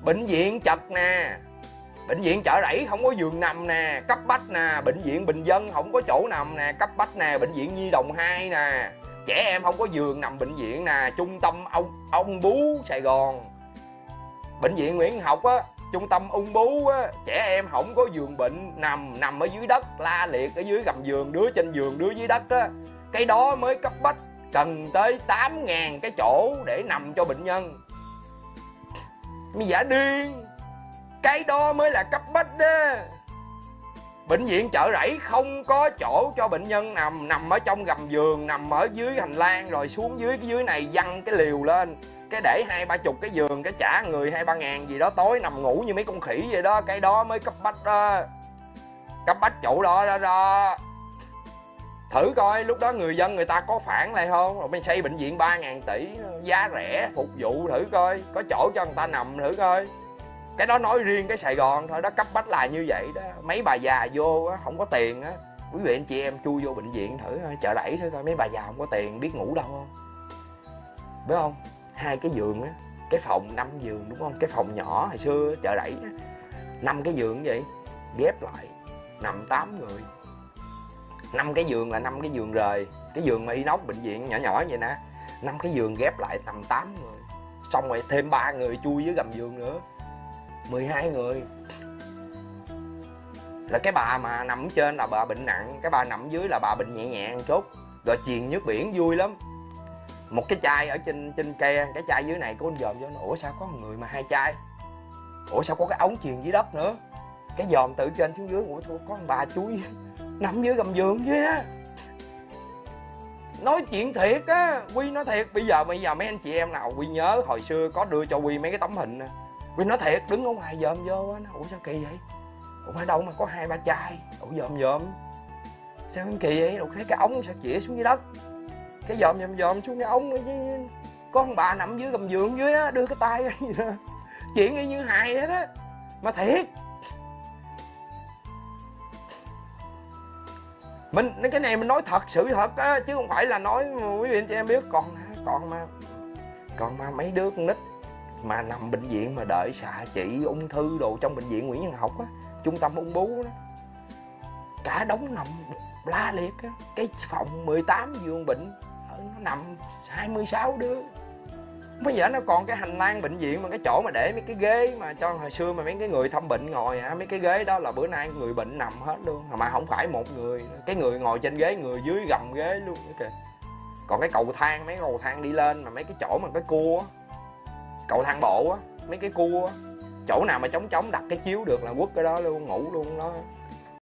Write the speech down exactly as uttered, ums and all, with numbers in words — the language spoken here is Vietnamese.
Bệnh viện chật nè, bệnh viện Chợ Rẫy không có giường nằm nè, cấp bách nè. Bệnh viện Bình Dân không có chỗ nằm nè, cấp bách nè. Bệnh viện Nhi Đồng hai nè, trẻ em không có giường nằm bệnh viện nè. Trung tâm ông ông bú Sài Gòn, bệnh viện Nguyễn Học á, trung tâm ung bướu á, trẻ em không có giường bệnh nằm, nằm ở dưới đất la liệt ở dưới gầm giường, đứa trên giường đứa dưới đất á. Cái đó mới cấp bách, cần tới tám ngàn cái chỗ để nằm cho bệnh nhân. Mày giả điên, cái đó mới là cấp bách đó. Bệnh viện Chợ Rẫy không có chỗ cho bệnh nhân nằm, nằm ở trong gầm giường, nằm ở dưới hành lang, rồi xuống dưới cái dưới này văng cái liều lên, cái để hai ba chục cái giường, cái trả người hai ba ngàn gì đó, tối nằm ngủ như mấy con khỉ vậy đó. Cái đó mới cấp bách đó, cấp bách chỗ đó đó đó. Thử coi lúc đó người dân người ta có phản lại không? Rồi mới xây bệnh viện ba ngàn tỷ, giá rẻ, phục vụ, thử coi có chỗ cho người ta nằm thử coi. Cái đó nói riêng cái Sài Gòn thôi đó, cấp bách là như vậy đó. Mấy bà già vô á, không có tiền á, quý vị anh chị em chui vô bệnh viện thử Chợ Rẫy thử coi, mấy bà già không có tiền biết ngủ đâu không? Biết không? Hai cái giường á, cái phòng năm giường đúng không? Cái phòng nhỏ hồi xưa Chợ Rẫy á, năm cái giường vậy, ghép lại nằm tám người. Năm cái giường là năm cái giường rời, cái giường mà inox bệnh viện nhỏ nhỏ vậy nè, năm cái giường ghép lại nằm tám người. Xong rồi thêm ba người chui dưới gầm giường nữa, mười hai người. Là cái bà mà nằm ở trên là bà bệnh nặng, cái bà nằm dưới là bà bệnh nhẹ nhẹ một chút. Rồi chuyền nước biển vui lắm. Một cái chai ở trên trên ke, cái chai dưới này có con dòm vô, ủa sao có người mà hai chai? Ủa sao có cái ống chuyền dưới đất nữa? Cái dòm từ trên xuống dưới, ủa có con bà chui nằm dưới gầm giường chứ á. Nói chuyện thiệt á, Quy nói thiệt. Bây giờ bây giờ mấy anh chị em nào Quy nhớ hồi xưa có đưa cho Quy mấy cái tấm hình nè, Quy nói thiệt, đứng ở ngoài dòm vô á, ủa sao kỳ vậy? Ủa ở đâu mà có hai ba chai? Ủa dòm dòm sao kỳ vậy? Ủa thấy cái ống sao chĩa xuống dưới đất? Cái dòm dòm dòm xuống cái ống, có con bà nằm dưới gầm giường dưới á, đưa cái tay chuyện y như hài hết á, mà thiệt. Mình cái này mình nói thật sự thật á, chứ không phải là nói quý vị anh chị em biết. Còn còn mà còn mà mấy đứa con nít mà nằm bệnh viện mà đợi xạ trị ung thư đồ trong bệnh viện Nguyễn Văn Học á, trung tâm ung bướu đó, cả đống nằm la liệt á. Cái phòng mười tám giường bệnh nó nằm hai mươi sáu đứa. Bây giờ nó còn cái hành lang bệnh viện mà cái chỗ mà để mấy cái ghế mà cho hồi xưa mà mấy cái người thăm bệnh ngồi hả, mấy cái ghế đó là bữa nay người bệnh nằm hết luôn, mà không phải một người, cái người ngồi trên ghế, người dưới gầm ghế luôn kìa. Còn cái cầu thang, mấy cầu thang đi lên mà mấy cái chỗ mà cái cua á, cầu thang bộ á, mấy cái cua á, chỗ nào mà trống trống đặt cái chiếu được là quất cái đó luôn, ngủ luôn đó.